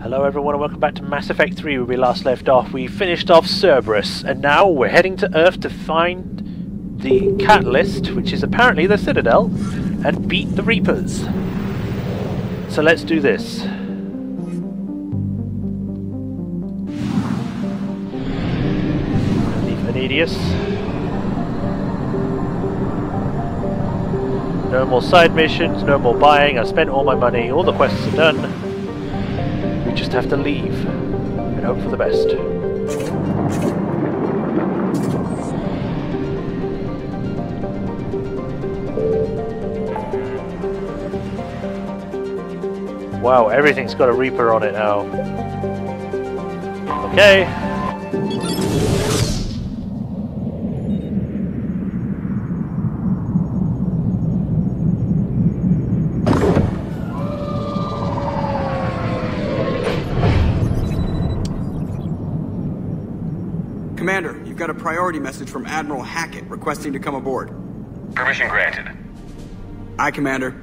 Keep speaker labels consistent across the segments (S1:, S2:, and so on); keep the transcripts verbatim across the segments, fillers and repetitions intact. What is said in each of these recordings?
S1: Hello everyone and welcome back to Mass Effect three where we last left off. We finished off Cerberus and now we're heading to Earth to find the Catalyst, which is apparently the Citadel, and beat the Reapers. So let's do this. Leave Venedius. No more side missions, no more buying. I spent all my money, all the quests are done. We just have to leave and hope for the best. Wow, everything's got a Reaper on it now. Okay.
S2: Commander, you've got a priority message from Admiral Hackett requesting to come aboard.
S3: Permission granted.
S2: Aye, Commander.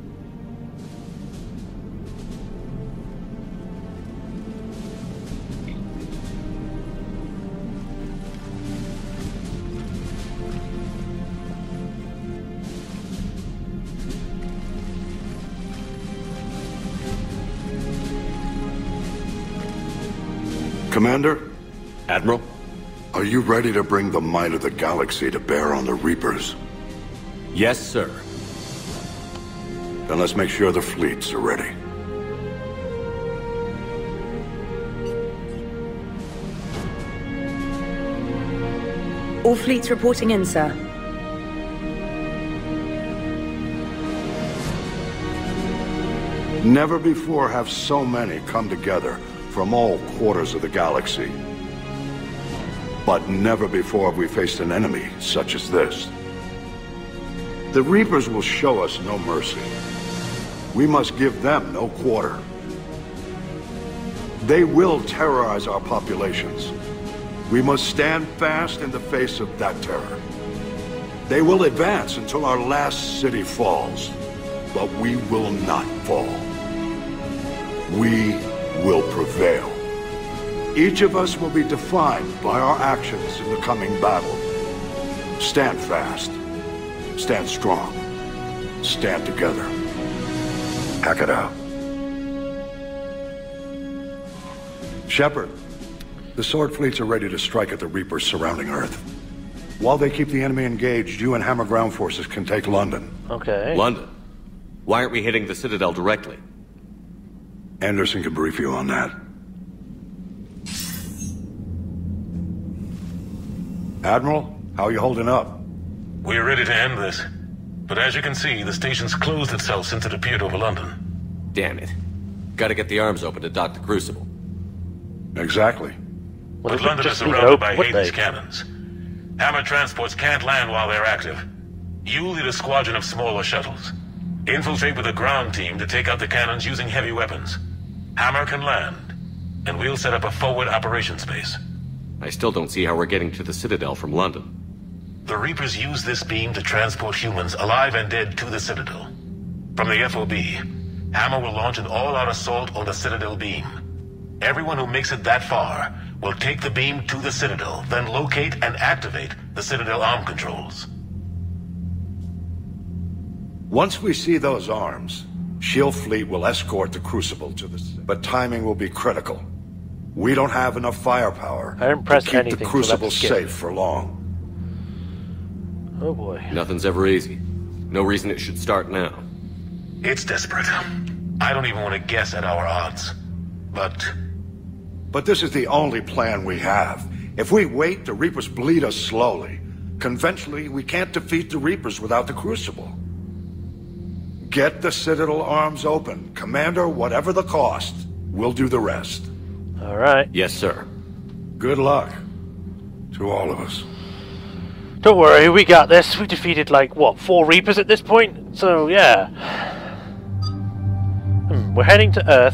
S4: Commander?
S3: Admiral?
S4: Are you ready to bring the might of the galaxy to bear on the Reapers?
S3: Yes, sir.
S4: Then let's make sure the fleets are ready.
S5: All fleets reporting in, sir.
S4: Never before have so many come together from all quarters of the galaxy. But never before have we faced an enemy such as this. The Reapers will show us no mercy. We must give them no quarter. They will terrorize our populations. We must stand fast in the face of that terror. They will advance until our last city falls, but we will not fall. We will prevail. Each of us will be defined by our actions in the coming battle. Stand fast. Stand strong. Stand together. Hack it out. Shepard, the Sword fleets are ready to strike at the Reapers surrounding Earth. While they keep the enemy engaged, you and Hammer ground forces can take London.
S1: Okay.
S3: London? Why aren't we hitting the Citadel directly?
S4: Anderson can brief you on that. Admiral, how are you holding up?
S6: We're ready to end this. But as you can see, the station's closed itself since it appeared over London.
S3: Damn it. Gotta get the arms open to dock the Crucible.
S4: Exactly.
S1: Well,
S6: but London is surrounded by Hades cannons. Hammer transports can't land while they're active. You lead a squadron of smaller shuttles. Infiltrate with a ground team to take out the cannons using heavy weapons. Hammer can land, and we'll set up a forward operations base.
S3: I still don't see how we're getting to the Citadel from London.
S6: The Reapers use this beam to transport humans, alive and dead, to the Citadel. From the F O B, Hammer will launch an all-out assault on the Citadel beam. Everyone who makes it that far will take the beam to the Citadel, then locate and activate the Citadel arm controls.
S4: Once we see those arms, Shield Fleet will escort the Crucible to the... But timing will be critical. We don't have enough firepower
S1: I didn't press
S4: to keep
S1: anything,
S4: the Crucible
S1: so
S4: safe for long.
S1: Oh boy.
S3: Nothing's ever easy. No reason it should start now.
S6: It's desperate. I don't even want to guess at our odds. But...
S4: But this is the only plan we have. If we wait, the Reapers bleed us slowly. Conventionally, we can't defeat the Reapers without the Crucible. Get the Citadel arms open. Commander, whatever the cost, we'll do the rest.
S1: Alright.
S3: Yes, sir.
S4: Good luck. To all of us.
S1: Don't worry, we got this. We defeated, like, what, four Reapers at this point? So, yeah. Hmm, we're heading to Earth.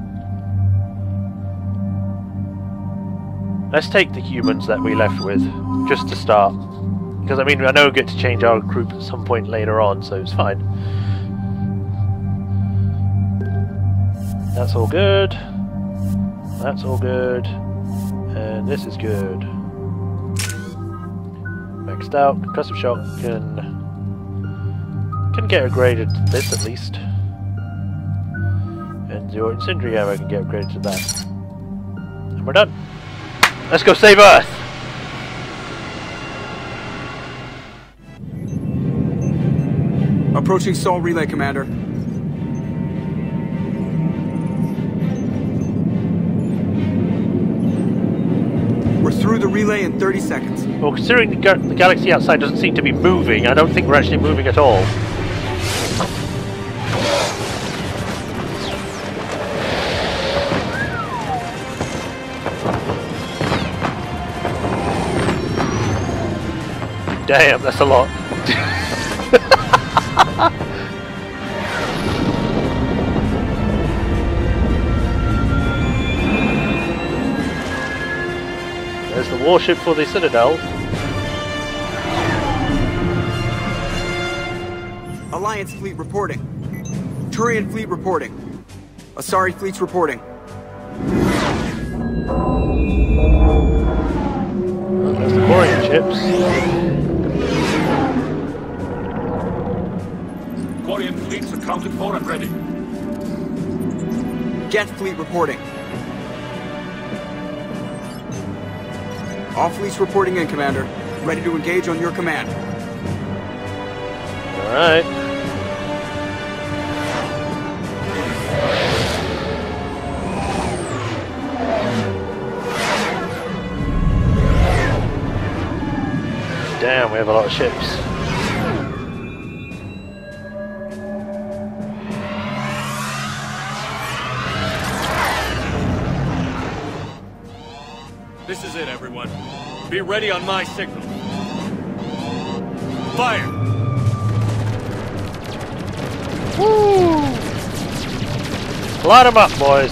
S1: Let's take the humans that we left with, just to start. Because, I mean, I know we get to change our group at some point later on, so it's fine. That's all good. That's all good. And this is good. Maxed out. Concussive shock can... can get upgraded to this at least. And your incendiary ammo can get upgraded to that. And we're done. Let's go save Earth!
S2: Approaching Sol Relay, Commander. We're through the relay in thirty seconds.
S1: Well, considering the, ga the galaxy outside doesn't seem to be moving, I don't think we're actually moving at all. Damn, that's a lot. There's the warship for the Citadel.
S2: Alliance fleet reporting. Turian fleet reporting. Asari fleet's reporting.
S1: There's the Quarian ships.
S7: Quarian fleets accounted for and ready.
S2: Geth fleet reporting. All fleets reporting in, Commander. Ready to engage on your command.
S1: Alright. Damn, we have a lot of ships.
S7: This is it, everyone. Be ready on my signal. Fire!
S1: Woo! Light them up, boys.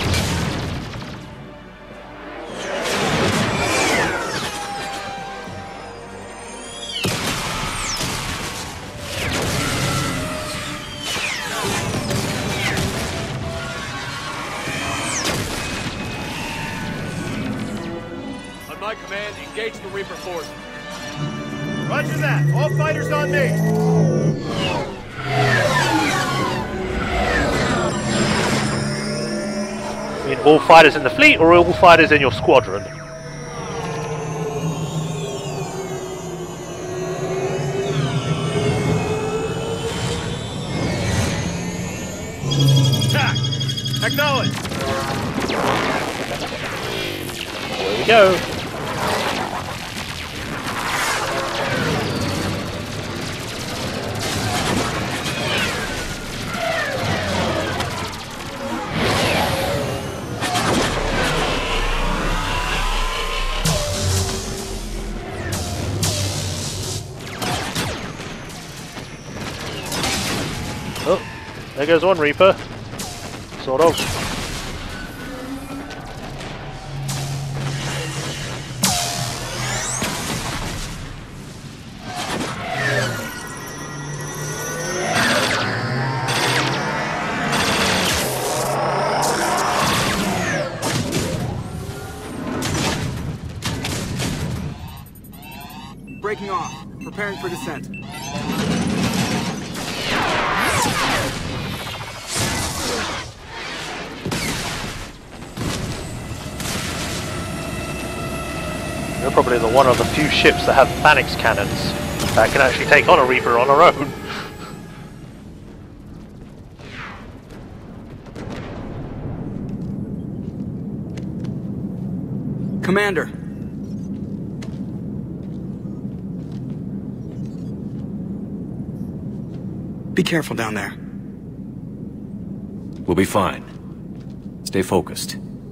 S7: My command, engage the Reaper force. Roger that. All fighters on me.
S1: You mean all fighters in the fleet or all fighters in your squadron?
S7: Attack! Acknowledge!
S1: Here we go. Oh, there goes one Reaper. Sort of.
S2: Breaking off. Preparing for descent.
S1: You're probably the one of the few ships that have Phalanx cannons that can actually take on a Reaper on her own.
S2: Commander. Be careful down there.
S3: We'll be fine. Stay focused.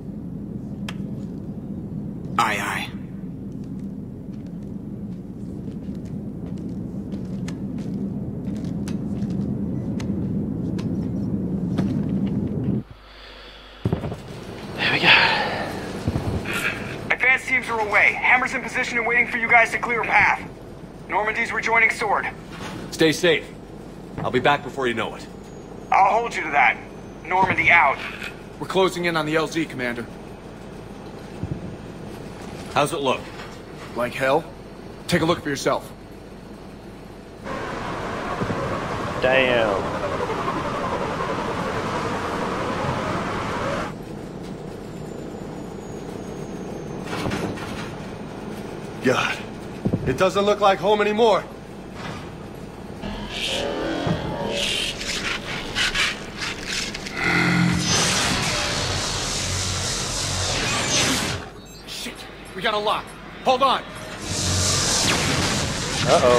S2: Aye, aye.
S1: There we go.
S2: Advanced teams are away. Hammer's in position and waiting for you guys to clear a path. Normandy's rejoining Sword.
S3: Stay safe. I'll be back before you know it.
S2: I'll hold you to that. Normandy out.
S8: We're closing in on the L Z, Commander.
S3: How's it look?
S2: Like hell? Take a look for yourself.
S1: Damn.
S7: God, it doesn't look like home anymore.
S2: Shit, we got a lock. Hold on.
S1: Uh-oh.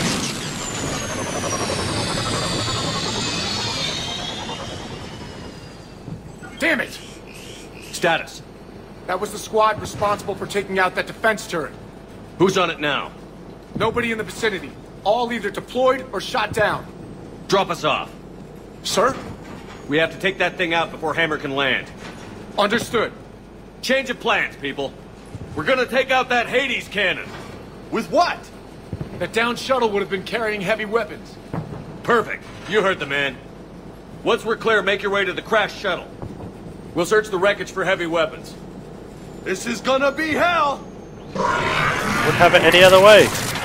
S2: Damn it!
S3: Status.
S2: That was the squad responsible for taking out that defense turret.
S3: Who's on it now?
S2: Nobody in the vicinity. All either deployed or shot down.
S3: Drop us off.
S2: Sir?
S3: We have to take that thing out before Hammer can land.
S2: Understood.
S3: Change of plans, people. We're gonna take out that Hades cannon.
S7: With what?
S2: That downed shuttle would have been carrying heavy weapons.
S3: Perfect. You heard the man. Once we're clear, make your way to the crashed shuttle. We'll search the wreckage for heavy weapons.
S7: This is gonna be hell!
S1: Wouldn't have it any other way.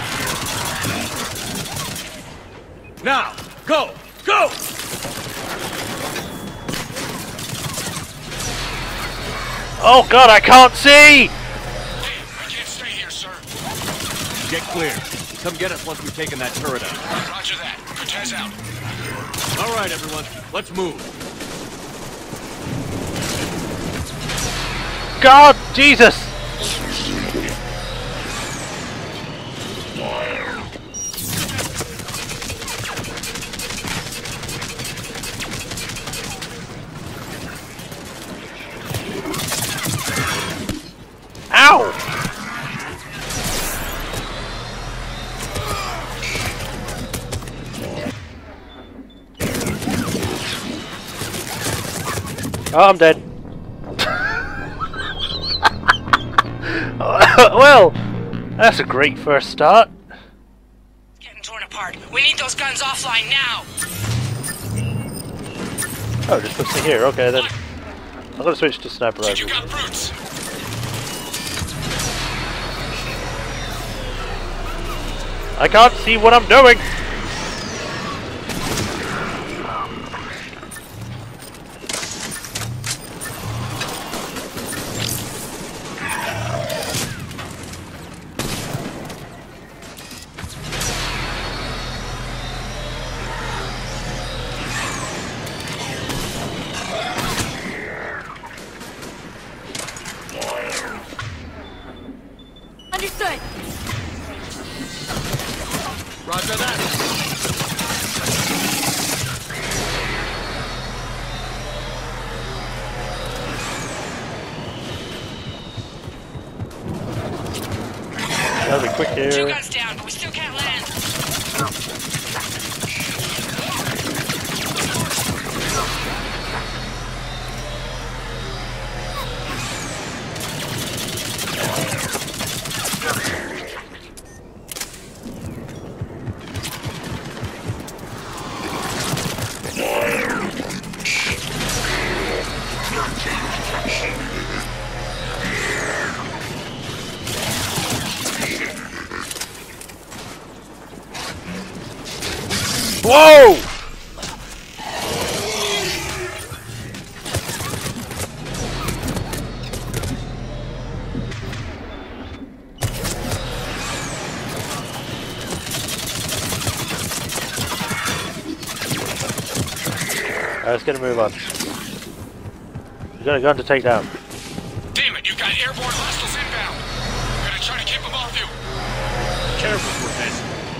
S3: Now, go! Go!
S1: Oh god, I can't see!
S6: Hey, I can't stay here, sir.
S3: Get clear. Come get us once we've taken that turret out.
S6: Roger that. Cortez out.
S3: All right, everyone. Let's move.
S1: God, Jesus! Ow! Oh, I'm dead. Well, that's a great first start.
S5: Getting torn apart. We need those guns offline now.
S1: Oh, just puts it here. Okay, then. I'm gonna switch to sniper rifle.
S6: You got brutes.
S1: I can't see what I'm doing.
S5: Understood.
S2: Roger that.
S1: That'll be quick
S5: Two
S1: here.
S5: guns down, but we still can't land.
S1: Whoa! Alright, let's get a move on. We got a gun to take down.
S6: Damn it, you've got airborne hostiles inbound. I'm gonna try to keep them off you.
S3: Careful, Cortez.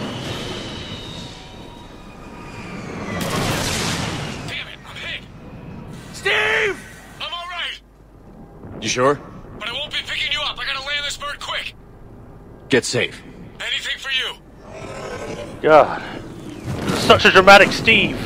S6: Damn it, I'm hit.
S3: Steve!
S6: I'm alright,
S3: You sure?
S6: but I won't be picking you up. I gotta land this bird quick.
S3: Get safe.
S6: Anything for you.
S1: God. Such a dramatic Steve.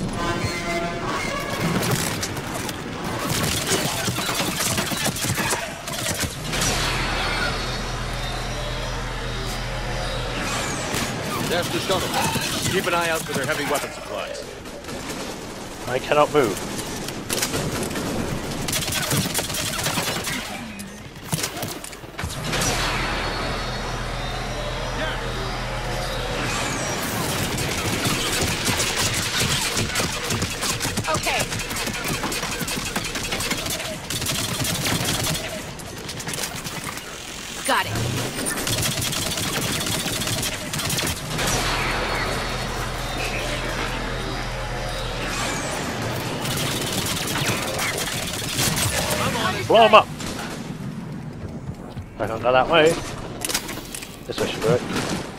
S3: That's the shuttle. Keep an eye out for their heavy weapon supplies.
S1: I cannot move.
S8: Got it.
S1: Blow him up! I can't go that way. This way should work.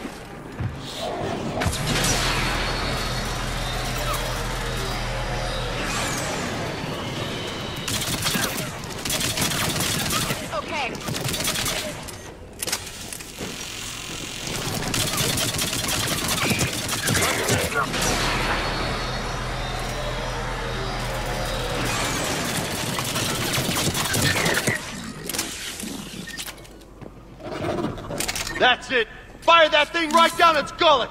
S8: Okay.
S7: That's it! Fire that thing right down its gullet!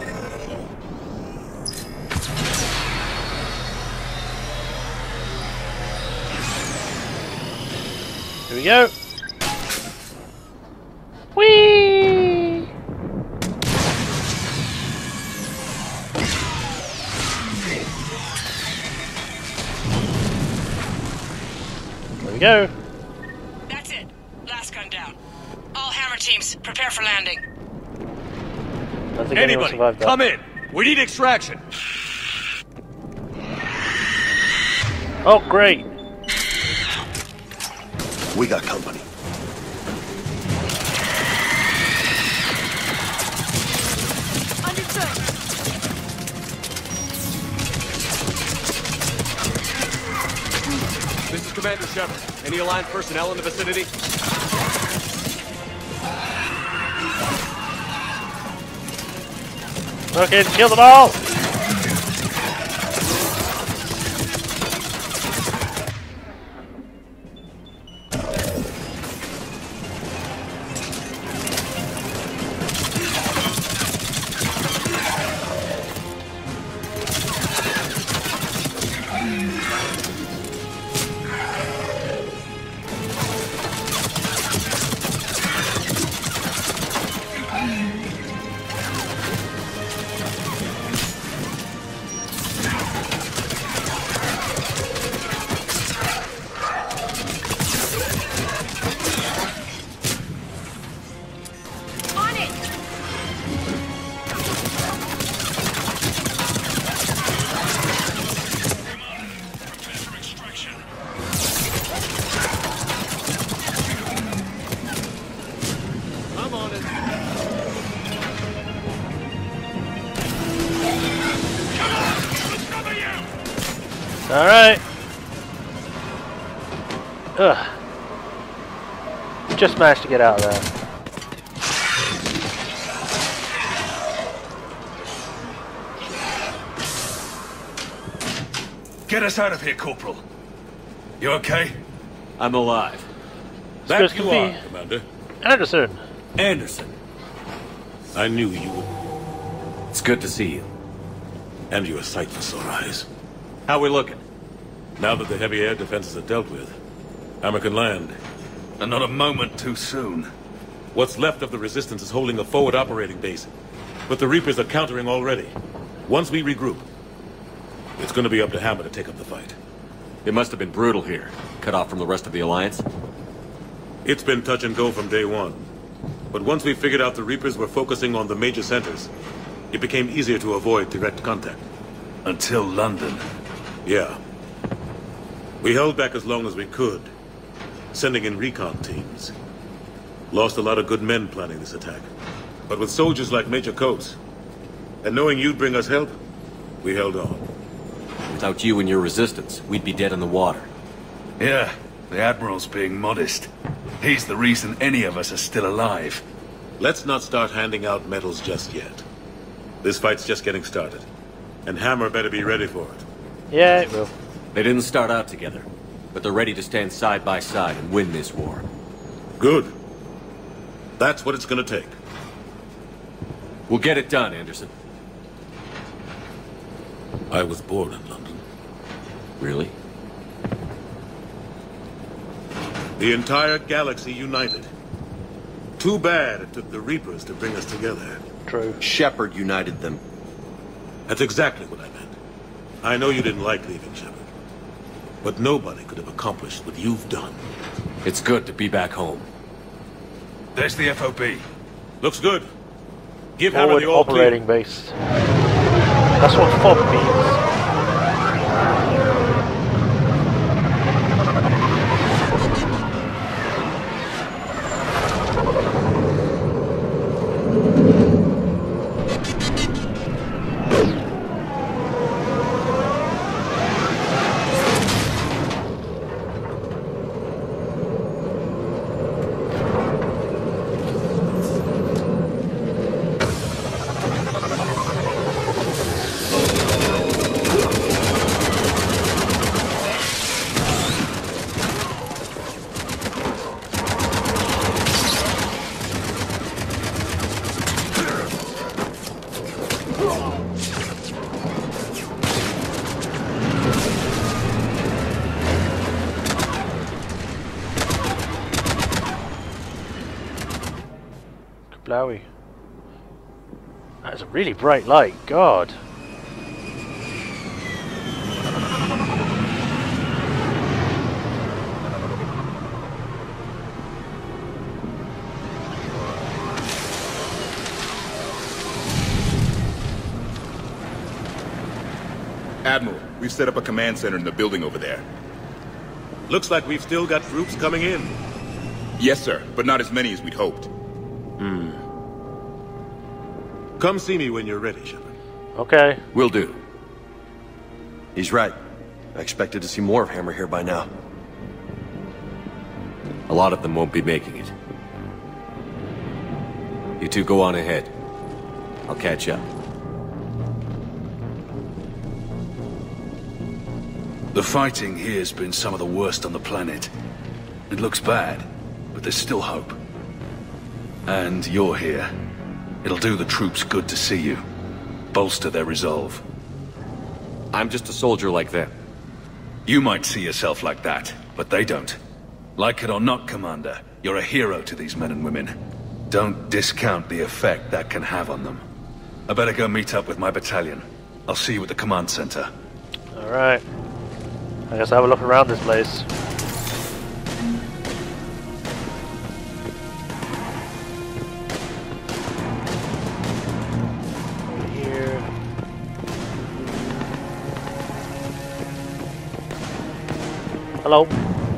S1: Here we go! Whee! There we go!
S9: That's it. Last gun down. All hammer teams, prepare for landing.
S1: I don't think anyone
S3: Anybody,
S1: survived that.
S3: come in! We need extraction!
S1: Oh, great!
S4: We got company.
S8: Understood.
S3: This is Commander Shepard. Any Alliance personnel in the vicinity?
S1: Okay, kill them all! Alright. Ugh. Just managed to get out of there.
S10: Get us out of here, Corporal. You okay?
S3: I'm alive.
S1: That
S6: That
S1: you
S6: you
S1: are,
S6: are, Commander.
S1: Anderson.
S3: Anderson.
S6: I knew you would.
S3: It's good to see you.
S6: And you're a sight for sore eyes.
S3: How we looking?
S6: Now that the heavy air defenses are dealt with, Hammer can land.
S10: And not a moment too soon.
S6: What's left of the Resistance is holding a forward operating base. But the Reapers are countering already. Once we regroup, it's gonna be up to Hammer to take up the fight.
S3: It must have been brutal here. Cut off from the rest of the Alliance.
S6: It's been touch and go from day one. But once we figured out the Reapers were focusing on the major centers, it became easier to avoid direct contact.
S10: Until London.
S6: Yeah. We held back as long as we could, sending in recon teams. Lost a lot of good men planning this attack. But with soldiers like Major Coates, and knowing you'd bring us help, we held on.
S3: Without you and your resistance, we'd be dead in the water.
S10: Yeah, the Admiral's being modest. He's the reason any of us are still alive.
S6: Let's not start handing out medals just yet. This fight's just getting started. And Hammer better be ready for it.
S1: Yeah, it will.
S3: They didn't start out together, but they're ready to stand side by side and win this war.
S6: Good. That's what it's gonna take.
S3: We'll get it done, Anderson.
S6: I was born in London.
S3: Really?
S6: The entire galaxy united. Too bad it took the Reapers to bring us together.
S1: True.
S11: Shepard united them.
S6: That's exactly what I meant. I know you didn't like leaving Shepard. But nobody could have accomplished what you've done.
S3: It's good to be back home.
S10: There's the F O B.
S3: Looks good. Give Hammer
S1: Forward
S3: the all
S1: operating
S3: clear.
S1: base. That's what F O B means. Blowy. That's a really bright light, God.
S8: Admiral, we've set up a command center in the building over there.
S3: Looks like we've still got troops coming in.
S8: Yes, sir, but not as many as we'd hoped.
S3: Hmm. Come see me when you're ready, Shepard.
S1: Okay.
S11: Will do. He's right. I expected to see more of Hammer here by now.
S12: A lot of them won't be making it. You two go on ahead. I'll catch up.
S10: The fighting here's been some of the worst on the planet. It looks bad, but there's still hope. And you're here. It'll do the troops good to see you. Bolster their resolve.
S12: I'm just a soldier like them.
S10: You might see yourself like that, but they don't. Like it or not, Commander, you're a hero to these men and women. Don't discount the effect that can have on them. I better go meet up with my battalion. I'll see you at the command center.
S1: Alright. I guess I'll have a look around this place. Over here. Hello.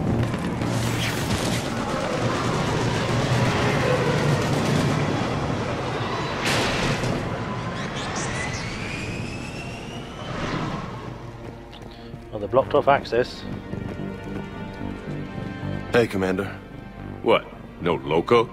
S1: Well, they blocked off access.
S11: Hey, Commander.
S12: What? No loco?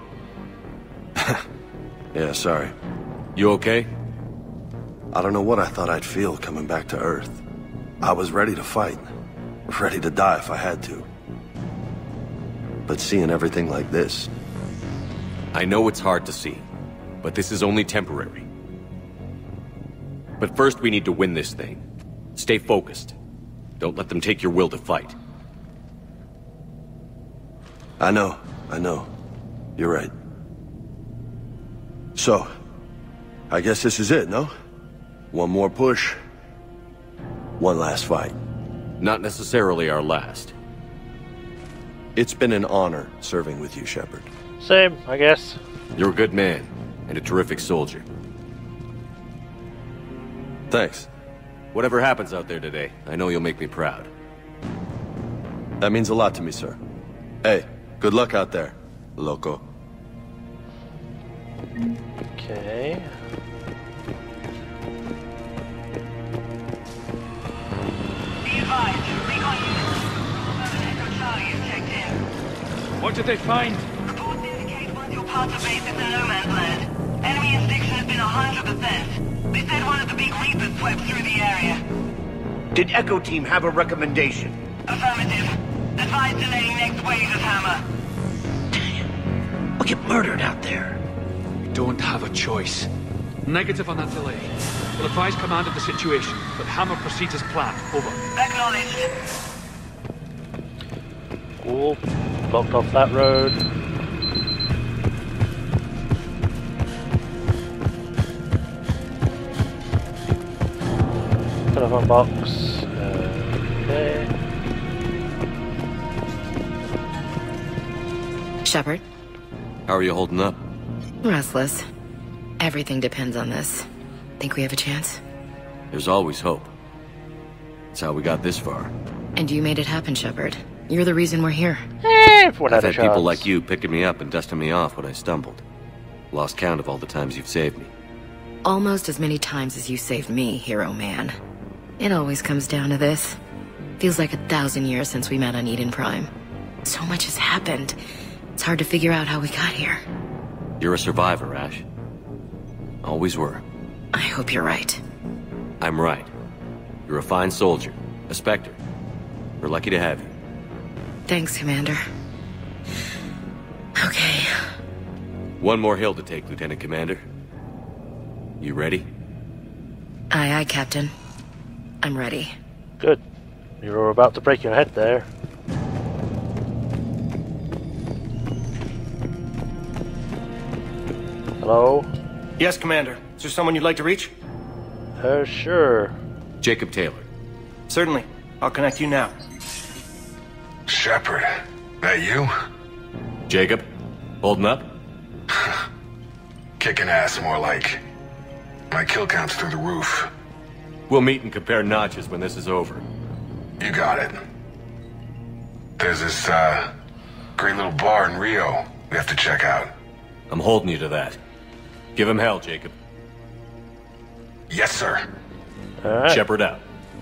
S11: Yeah, sorry.
S12: You okay?
S11: I don't know what I thought I'd feel coming back to Earth. I was ready to fight. Ready to die if I had to. But seeing everything like this...
S12: I know it's hard to see, but this is only temporary. But first we need to win this thing. Stay focused. Don't let them take your will to fight.
S11: I know, I know. You're right. So, I guess this is it, no? One more push. One last fight.
S12: Not necessarily our last.
S11: It's been an honor serving with you, Shepard.
S1: Same, I guess.
S12: You're a good man, and a terrific soldier.
S11: Thanks.
S12: Whatever happens out there today, I know you'll make me proud.
S11: That means a lot to me, sir. Hey, good luck out there, loco.
S1: Okay.
S9: Be advised, recon Echo Charlie is checked in.
S7: What did they find?
S9: Reports indicate one of your parts of base is in no man's land. Enemy interdiction has been one hundred percent. They said one of the big Reapers swept through the area.
S13: Did Echo Team have a recommendation?
S9: Affirmative. Advise delaying next wave of Hammer.
S13: Damn. We'll get murdered out there.
S7: We don't have a choice. Negative on that delay. We'll advise command of the situation, but Hammer proceeds as planned. Over.
S9: Acknowledged.
S1: Cool. Blocked off that road. Telephone box. Okay.
S5: Shepard?
S12: How are you holding up?
S5: Restless. Everything depends on this. Think we have a chance?
S12: There's always hope. That's how we got this far.
S5: And you made it happen, Shepard. You're the reason we're here.
S1: Eh, if one
S12: I've
S1: had a
S12: had people
S1: chance.
S12: like you picking me up and dusting me off when I stumbled. Lost count of all the times you've saved me.
S5: Almost as many times as you saved me, hero man. It always comes down to this. Feels like a thousand years since we met on Eden Prime. So much has happened. It's hard to figure out how we got here.
S12: You're a survivor, Ash. Always were.
S5: I hope you're right.
S12: I'm right. You're a fine soldier. A Spectre. We're lucky to have you.
S5: Thanks, Commander. Okay.
S12: One more hill to take, Lieutenant Commander. You ready?
S5: Aye, aye, Captain. I'm ready.
S1: Good. You were about to break your head there. Hello?
S14: Yes, Commander. Is there someone you'd like to reach?
S1: Uh, sure.
S12: Jacob Taylor.
S14: Certainly. I'll connect you now.
S15: Shepard, that you?
S12: Jacob, holding up?
S15: Kicking ass, more like. My kill count's through the roof.
S12: We'll meet and compare notches when this is over.
S15: You got it. There's this, uh, great little bar in Rio we have to check out.
S12: I'm holding you to that. Give him hell, Jacob.
S15: Yes, sir.
S1: All right.
S12: Shepard out.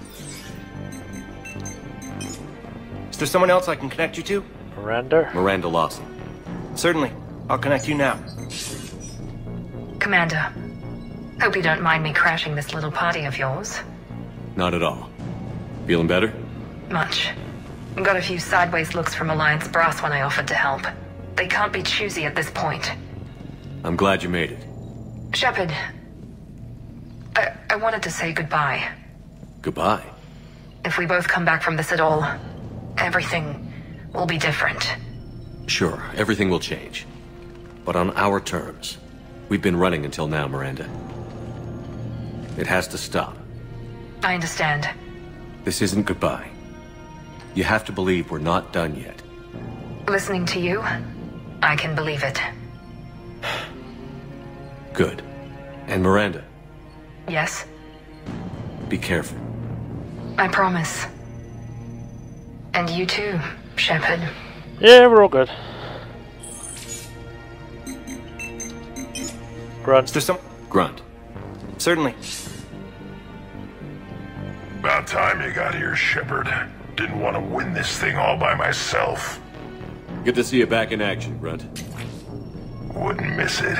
S14: Is there someone else I can connect you to?
S1: Miranda?
S12: Miranda Lawson.
S14: Certainly. I'll connect you now.
S16: Commander, hope you don't mind me crashing this little party of yours.
S12: Not at all. Feeling better?
S16: Much. Got a few sideways looks from Alliance brass when I offered to help. They can't be choosy at this point.
S12: I'm glad you made it.
S16: Shepard, I, I wanted to say goodbye.
S12: Goodbye.
S16: If we both come back from this at all, everything will be different.
S12: Sure, everything will change. But on our terms. We've been running until now, Miranda. It has to stop.
S16: I understand.
S12: This isn't goodbye. You have to believe we're not done yet.
S16: Listening to you, I can believe it.
S12: Good. And Miranda,
S16: Yes,
S12: be careful.
S16: I promise. And you too, Shepard.
S1: Yeah, we're all good. Grunt.
S14: Is there some...
S12: Grunt.
S14: Certainly.
S15: About time you got here, Shepard. Didn't want to win this thing all by myself.
S12: Good to see you back in action, Grunt.
S15: Wouldn't miss it.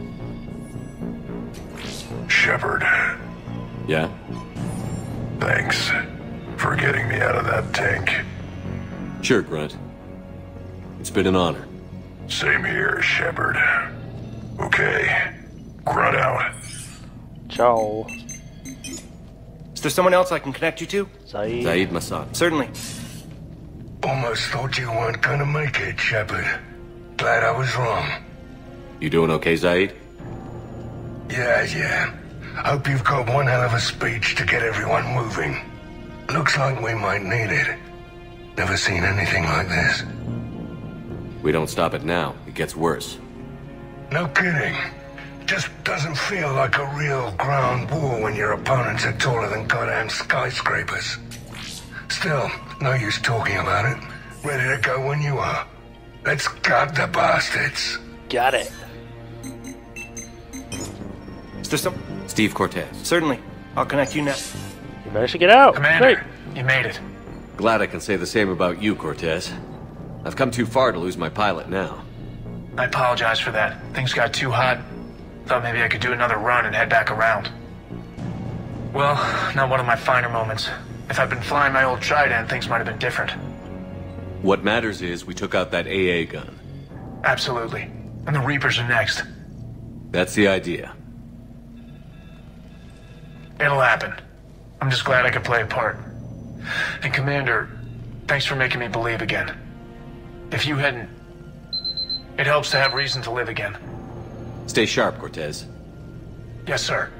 S15: Shepard.
S12: Yeah?
S15: Thanks for getting me out of that tank.
S12: Sure, Grunt. It's been an honor.
S15: Same here, Shepard. Okay. Grunt out.
S1: Ciao.
S14: Is there someone else I can connect you to?
S1: Zaid.
S12: Zaid Masad.
S14: Certainly.
S15: Almost thought you weren't gonna make it, Shepard. Glad I was wrong.
S12: You doing okay, Zaid?
S15: Yeah, yeah. Hope you've got one hell of a speech to get everyone moving. Looks like we might need it. Never seen anything like this.
S12: We don't stop it now. It gets worse.
S15: No kidding. Just doesn't feel like a real ground war when your opponents are taller than goddamn skyscrapers. Still, no use talking about it. Ready to go when you are. Let's gut the bastards.
S1: Got it.
S14: Is there some...
S12: Steve Cortez.
S14: Certainly. I'll connect you now.
S1: You managed to get out.
S7: Commander,
S1: Great.
S7: you made it.
S12: Glad I can say the same about you, Cortez. I've come too far to lose my pilot now.
S7: I apologize for that. Things got too hot. Thought maybe I could do another run and head back around. Well, not one of my finer moments. If I'd been flying my old Trident, things might have been different.
S12: What matters is we took out that A A gun.
S7: Absolutely. And the Reapers are next.
S12: That's the idea.
S7: It'll happen. I'm just glad I could play a part. And Commander, thanks for making me believe again. If you hadn't... It helps to have reason to live again.
S12: Stay sharp, Cortez.
S7: Yes, sir.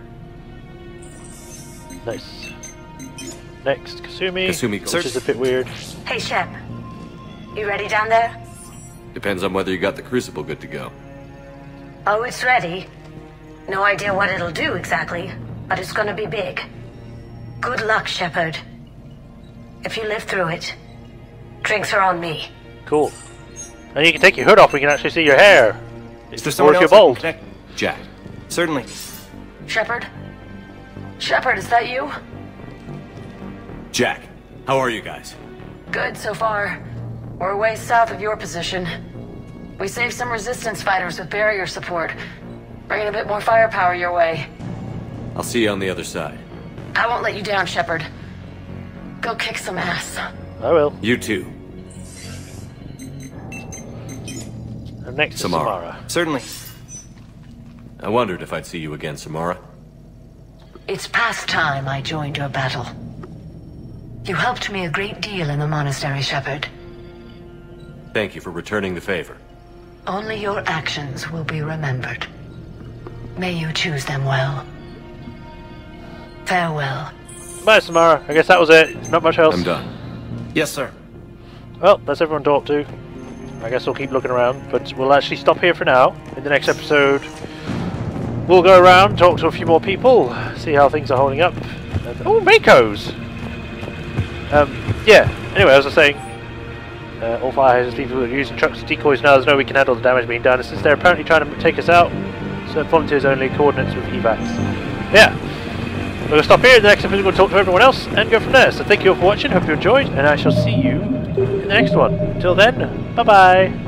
S1: Nice. Next, Kasumi.
S12: Kasumi,
S1: which is a bit weird.
S9: Hey, Shep. You ready down there?
S12: Depends on whether you got the Crucible good to go.
S17: Oh, it's ready. No idea what it'll do exactly, but it's gonna be big. Good luck, Shepard. If you live through it, drinks are on me.
S1: Cool. And you can take your hood off, we can actually see your hair.
S14: Is there someone
S1: or if
S14: else
S1: you're
S14: I can
S1: bald.
S14: connect?
S12: Jack.
S14: Certainly.
S16: Shepard? Shepard, is that you?
S3: Jack, how are you guys?
S16: Good so far. We're way south of your position. We saved some resistance fighters with barrier support. Bringing a bit more firepower your way.
S12: I'll see you on the other side.
S16: I won't let you down, Shepard. Go kick some ass.
S1: I will.
S12: You too.
S1: And next
S12: Samara.
S1: to Samara.
S14: Certainly.
S12: I wondered if I'd see you again, Samara.
S17: It's past time I joined your battle. You helped me a great deal in the monastery, Shepard.
S12: Thank you for returning the favor.
S17: Only your actions will be remembered. May you choose them well. Farewell.
S1: Bye, Samara. I guess that was it. Not much else.
S12: I'm done.
S14: Yes, sir.
S1: Well, that's everyone talked to. I guess we'll keep looking around, but we'll actually stop here for now. In the next episode, we'll go around, talk to a few more people, see how things are holding up. And, oh, Mako's! Um, yeah, anyway, as I was saying, uh, all fire hazards people are using trucks and decoys now. There's no way we can handle the damage being done. And since they're apparently trying to take us out, so volunteers only, coordinates with evacs. Yeah. We're going to stop here. In the next episode, we're going to talk to everyone else and go from there. So thank you all for watching. Hope you enjoyed, and I shall see you in the next one. Until then, bye-bye.